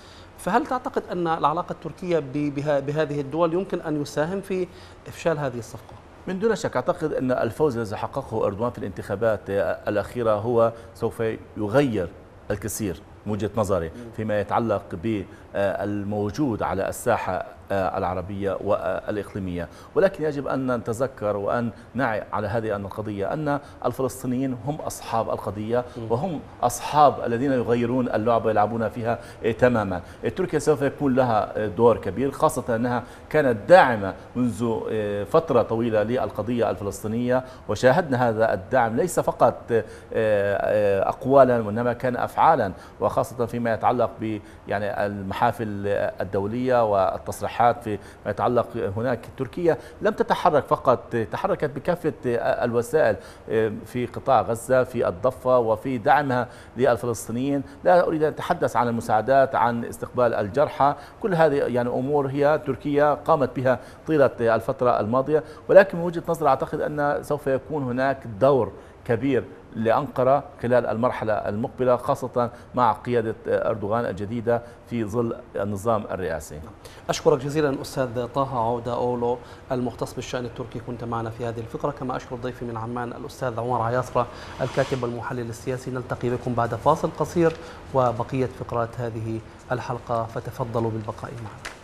فهل تعتقد أن العلاقة التركية بهذه الدول يمكن أن يساهم في إفشال هذه الصفقة؟ من دون شك أعتقد أن الفوز الذي حققه أردوغان في الانتخابات الأخيرة هو سوف يغير الكثير من وجهة نظري فيما يتعلق بالموجود على الساحة العربية والإقليمية، ولكن يجب أن نتذكر وأن نعي على هذه القضية أن الفلسطينيين هم أصحاب القضية وهم أصحاب الذين يغيرون اللعبة ويلعبون فيها تماما. تركيا سوف يكون لها دور كبير، خاصة أنها كانت داعمة منذ فترة طويلة للقضية الفلسطينية، وشاهدنا هذا الدعم ليس فقط أقوالا وإنما كان أفعالا، وخاصة فيما يتعلق ب يعني المحافل الدولية والتصريحات فيما يتعلق. هناك تركيا لم تتحرك فقط، تحركت بكافة الوسائل في قطاع غزة، في الضفة، وفي دعمها للفلسطينيين. لا أريد أن أتحدث عن المساعدات، عن استقبال الجرحى، كل هذه يعني أمور هي تركيا قامت بها طيلة الفترة الماضية، ولكن من وجهة نظري أعتقد أن سوف يكون هناك دور كبير لأنقرة خلال المرحلة المقبلة، خاصة مع قيادة أردوغان الجديدة في ظل النظام الرئاسي. أشكرك جزيلا أستاذ طه عودة أولو المختص بالشأن التركي، كنت معنا في هذه الفقرة، كما أشكر ضيفي من عمان الأستاذ عمر عياصرة الكاتب والمحلل السياسي. نلتقي بكم بعد فاصل قصير وبقية فقرات هذه الحلقة، فتفضلوا بالبقاء معنا.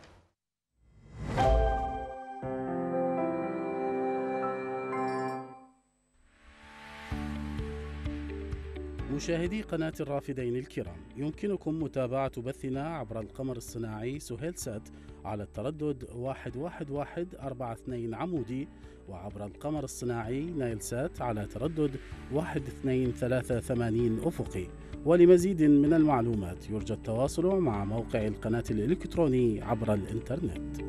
مشاهدي قناة الرافدين الكرام، يمكنكم متابعة بثنا عبر القمر الصناعي سهيل سات على التردد واحد واحد واحد أربعة اثنين عمودي، وعبر القمر الصناعي نايل سات على تردد واحد اثنين ثلاثة ثمانين أفقي. ولمزيد من المعلومات يرجى التواصل مع موقع القناة الإلكتروني عبر الإنترنت.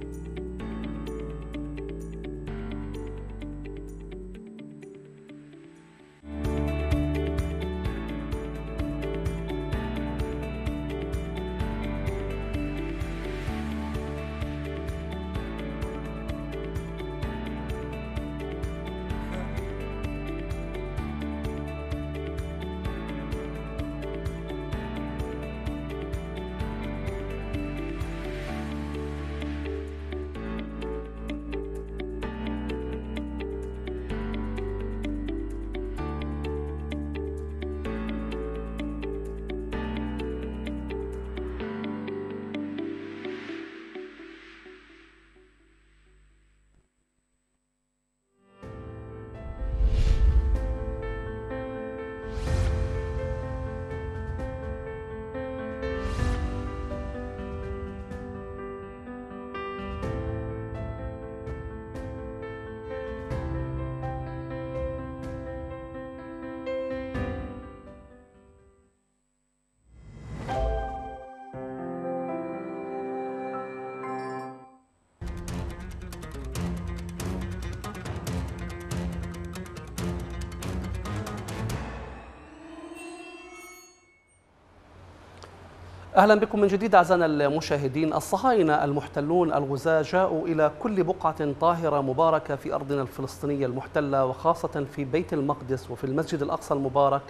أهلا بكم من جديد أعزائنا المشاهدين. الصهاينة المحتلون الغزاة جاءوا إلى كل بقعة طاهرة مباركة في أرضنا الفلسطينية المحتلة، وخاصة في بيت المقدس وفي المسجد الأقصى المبارك،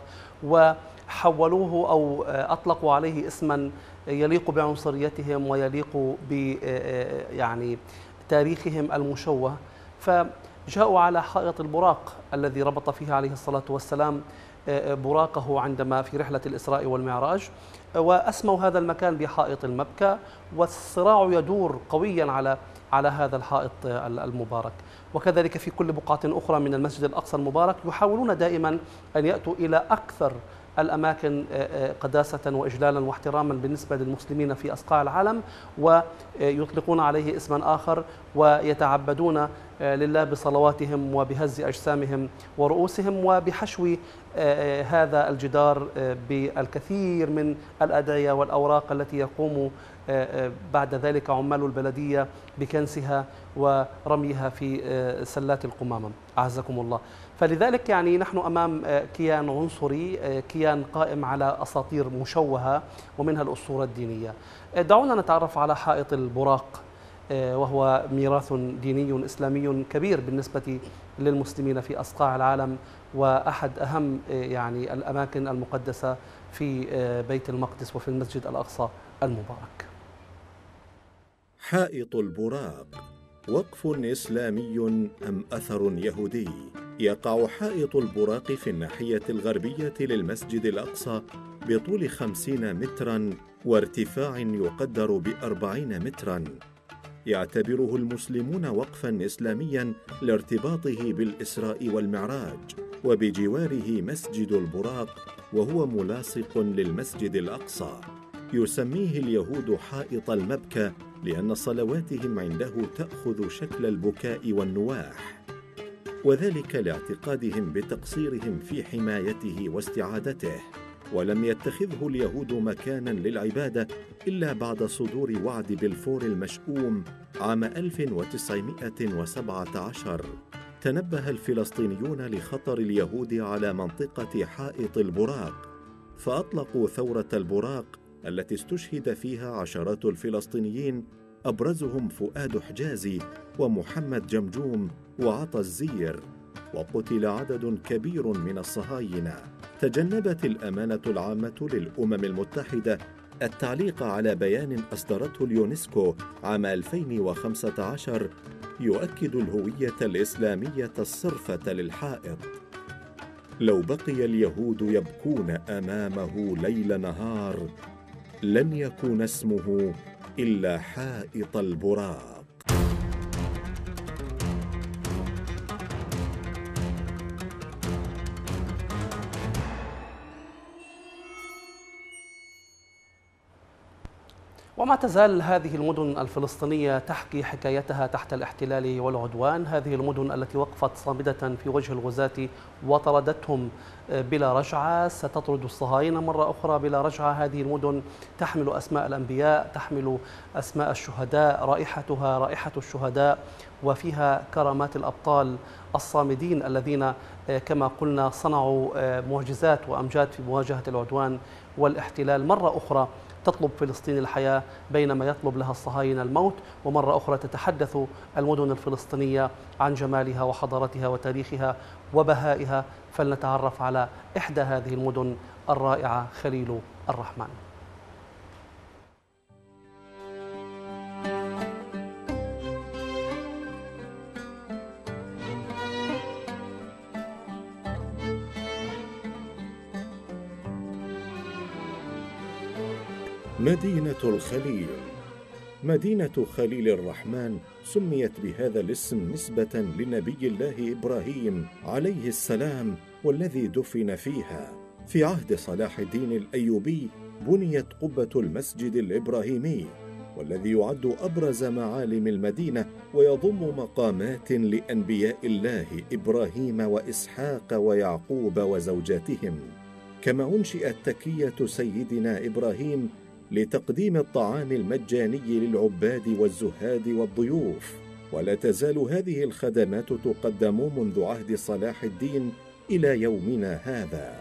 وحولوه أو أطلقوا عليه اسما يليق بعنصريتهم ويليق ب يعني تاريخهم المشوه. فجاءوا على حائط البراق الذي ربط فيه عليه الصلاة والسلام براقه عندما في رحلة الإسراء والمعراج، وأسموا هذا المكان بحائط المبكى، والصراع يدور قويا على على هذا الحائط المبارك. وكذلك في كل بقعة أخرى من المسجد الأقصى المبارك يحاولون دائما أن يأتوا إلى أكثر الأماكن قداسة وإجلالا واحتراما بالنسبة للمسلمين في أصقاع العالم، ويطلقون عليه اسما آخر ويتعبدون لله بصلواتهم وبهز أجسامهم ورؤوسهم وبحشو هذا الجدار بالكثير من الأدعية والأوراق التي يقوم بعد ذلك عمال البلدية بكنسها ورميها في سلات القمامة أعزكم الله. فلذلك يعني نحن أمام كيان عنصري، كيان قائم على أساطير مشوهة ومنها الأسطورة الدينية. دعونا نتعرف على حائط البراق، وهو ميراث ديني إسلامي كبير بالنسبة للمسلمين في أصقاع العالم، وأحد أهم يعني الأماكن المقدسة في بيت المقدس وفي المسجد الأقصى المبارك. حائط البراق وقف إسلامي أم أثر يهودي؟ يقع حائط البراق في الناحية الغربية للمسجد الأقصى بطول خمسين متراً وارتفاع يقدر بأربعين متراً. يعتبره المسلمون وقفاً إسلامياً لارتباطه بالإسراء والمعراج، وبجواره مسجد البراق وهو ملاصق للمسجد الأقصى. يسميه اليهود حائط المبكى لأن صلواتهم عنده تأخذ شكل البكاء والنواح، وذلك لاعتقادهم بتقصيرهم في حمايته واستعادته. ولم يتخذه اليهود مكاناً للعبادة إلا بعد صدور وعد بلفور المشؤوم عام ألف وتسعمائة وسبعة عشر. تنبه الفلسطينيون لخطر اليهود على منطقة حائط البراق، فأطلقوا ثورة البراق التي استشهد فيها عشرات الفلسطينيين، أبرزهم فؤاد حجازي ومحمد جمجوم وعطا الزير، وقتل عدد كبير من الصهاينة. تجنبت الأمانة العامة للأمم المتحدة التعليق على بيان أصدرته اليونسكو عام ألفين وخمسة عشر يؤكد الهوية الإسلامية الصرفة للحائط. لو بقي اليهود يبكون أمامه ليل نهار لن يكون اسمه إلا حائط البراق. وما تزال هذه المدن الفلسطينية تحكي حكايتها تحت الاحتلال والعدوان. هذه المدن التي وقفت صامدة في وجه الغزاة وطردتهم بلا رجعة ستطرد الصهاينة مرة أخرى بلا رجعة. هذه المدن تحمل أسماء الأنبياء، تحمل أسماء الشهداء، رائحتها رائحة الشهداء، وفيها كرامات الأبطال الصامدين الذين كما قلنا صنعوا معجزات وأمجاد في مواجهة العدوان والاحتلال. مرة أخرى تطلب فلسطين الحياة بينما يطلب لها الصهاينة الموت، ومرة أخرى تتحدث المدن الفلسطينية عن جمالها وحضارتها وتاريخها وبهائها. فلنتعرف على إحدى هذه المدن الرائعة، خليل الرحمن. مدينة الخليل. مدينة خليل الرحمن سميت بهذا الاسم نسبة لنبي الله إبراهيم عليه السلام والذي دفن فيها. في عهد صلاح الدين الأيوبي بنيت قبة المسجد الإبراهيمي، والذي يعد أبرز معالم المدينة ويضم مقامات لأنبياء الله إبراهيم وإسحاق ويعقوب وزوجاتهم. كما أنشئت تكية سيدنا إبراهيم لتقديم الطعام المجاني للعباد والزهاد والضيوف، ولا تزال هذه الخدمات تقدم منذ عهد صلاح الدين إلى يومنا هذا.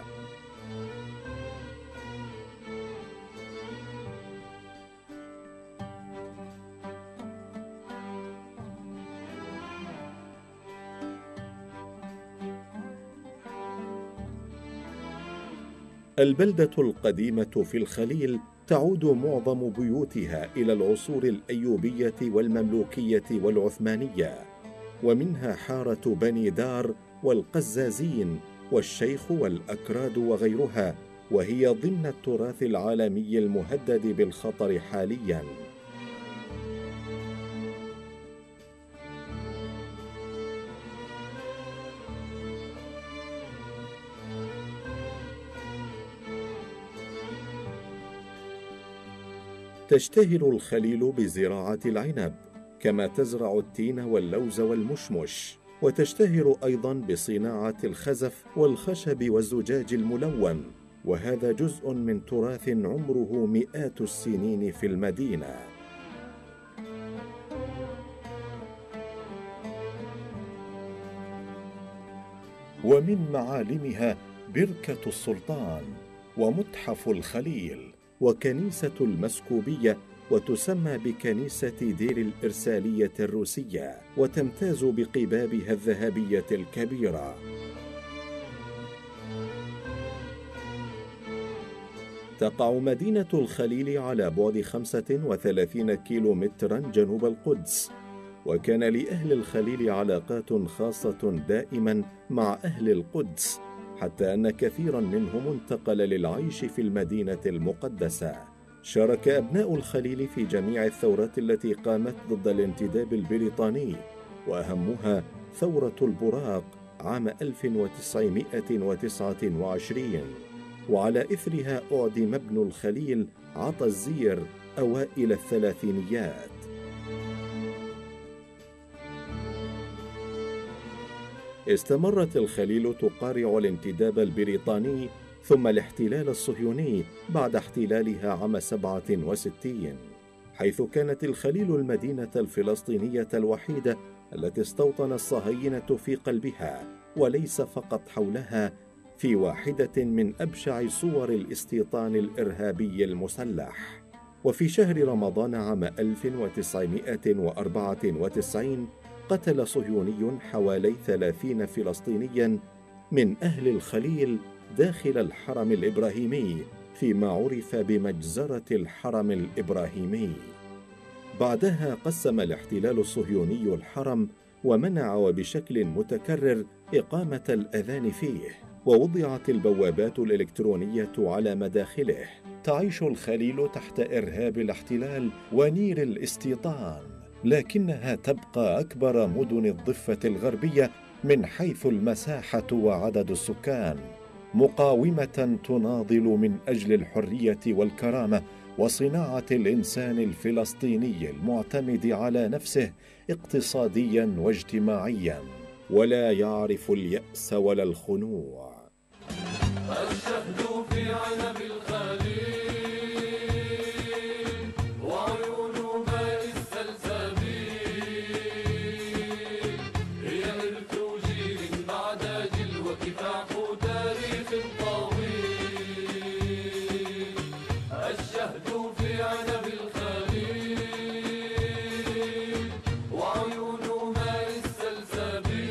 البلدة القديمة في الخليل تعود معظم بيوتها إلى العصور الأيوبية والمملوكية والعثمانية، ومنها حارة بني دار والقزازين والشيخ والأكراد وغيرها، وهي ضمن التراث العالمي المهدد بالخطر حالياً. تشتهر الخليل بزراعة العنب، كما تزرع التين واللوز والمشمش، وتشتهر أيضاً بصناعة الخزف والخشب والزجاج الملون، وهذا جزء من تراث عمره مئات السنين في المدينة. ومن معالمها بركة السلطان ومتحف الخليل وكنيسة المسكوبية، وتسمى بكنيسة دير الإرسالية الروسية، وتمتاز بقبابها الذهبية الكبيرة. تقع مدينة الخليل على بعد خمسة وثلاثين كيلو مترا جنوب القدس، وكان لأهل الخليل علاقات خاصة دائما مع أهل القدس، حتى أن كثيرا منهم انتقل للعيش في المدينة المقدسة. شارك أبناء الخليل في جميع الثورات التي قامت ضد الانتداب البريطاني، وأهمها ثورة البراق عام ألف وتسعمائة وتسعة وعشرين، وعلى إثرها أعدم ابن الخليل عطا الزير أوائل الثلاثينيات. استمرت الخليل تقارع الانتداب البريطاني ثم الاحتلال الصهيوني بعد احتلالها عام سبعة وستين، حيث كانت الخليل المدينة الفلسطينية الوحيدة التي استوطن الصهاينة في قلبها، وليس فقط حولها، في واحدة من أبشع صور الاستيطان الإرهابي المسلح. وفي شهر رمضان عام ألف وتسعمائة وأربعة وتسعين قتل صهيوني حوالي ثلاثين فلسطينيا من أهل الخليل داخل الحرم الإبراهيمي، فيما عرف بمجزرة الحرم الإبراهيمي. بعدها قسم الاحتلال الصهيوني الحرم ومنع وبشكل متكرر إقامة الأذان فيه، ووضعت البوابات الإلكترونية على مداخله. تعيش الخليل تحت إرهاب الاحتلال ونير الاستيطان، لكنها تبقى أكبر مدن الضفة الغربية من حيث المساحة وعدد السكان، مقاومة تناضل من أجل الحرية والكرامة وصناعة الإنسان الفلسطيني المعتمد على نفسه اقتصاديا واجتماعيا، ولا يعرف اليأس ولا الخنوع. الشهد في عنب الخليل وعيون ماء السلسبيل، هي إرث جيل بعد جيل وكفاح تاريخ طويل. الشهد في عنب الخليل وعيون ماء السلسبيل،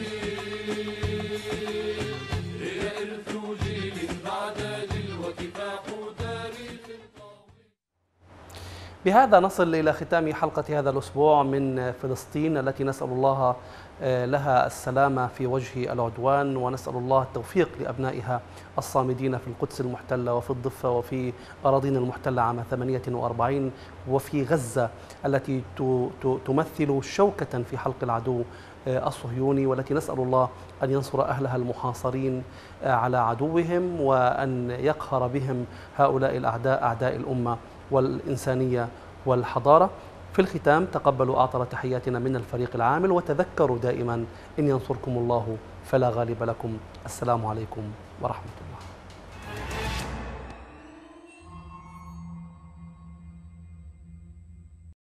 هي إرث جيل بعد جيل وكفاح تاريخ طويل. بهذا نصل إلى ختام حلقة هذا الأسبوع من فلسطين، التي نسأل الله لها السلامة في وجه العدوان، ونسأل الله التوفيق لأبنائها الصامدين في القدس المحتلة وفي الضفة وفي أراضينا المحتلة عام ثمانية وأربعين، وفي غزة التي تمثل شوكة في حلق العدو الصهيوني، والتي نسأل الله أن ينصر أهلها المحاصرين على عدوهم، وأن يقهر بهم هؤلاء الأعداء أعداء الأمة والإنسانية والحضارة. في الختام تقبلوا أعطر تحياتنا من الفريق العامل، وتذكروا دائما إن ينصركم الله فلا غالب لكم. السلام عليكم ورحمة الله.